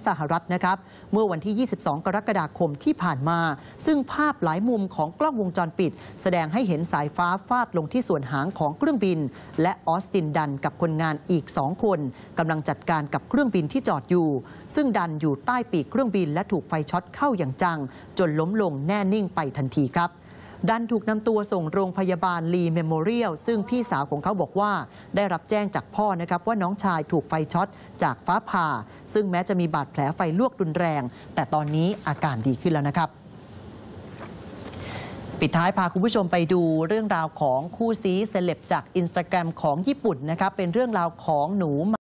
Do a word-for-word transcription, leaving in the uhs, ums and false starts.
สหรัฐนะครับเมื่อวันที่ ยี่สิบสอง กรกฎาคมที่ผ่านมาซึ่งภาพหลายมุมของกล้องวงจรปิดแสดงให้เห็นสายฟ้าฟาดลงที่ส่วนหางของเครื่องบินและออสตินดันกับคนงานอีกสองคนกำลังจัดการกับเครื่องบินที่จอดอยู่ซึ่งดันอยู่ใต้ปีกเครื่องบินและถูกไฟช็อตเข้าอย่างจังจนล้มลงแน่นิ่งไปทันทีครับดันถูกนำตัวส่งโรงพยาบาลลีเมโมเรียลซึ่งพี่สาวของเขาบอกว่าได้รับแจ้งจากพ่อนะครับว่าน้องชายถูกไฟช็อตจากฟ้าผ่าซึ่งแม้จะมีบาดแผลไฟลวกรุนแรงแต่ตอนนี้อาการดีขึ้นแล้วนะครับปิดท้ายพาคุณผู้ชมไปดูเรื่องราวของคู่ซีเซเลบจาก อินสตาแกรม ของญี่ปุ่นนะครับเป็นเรื่องราวของหนูห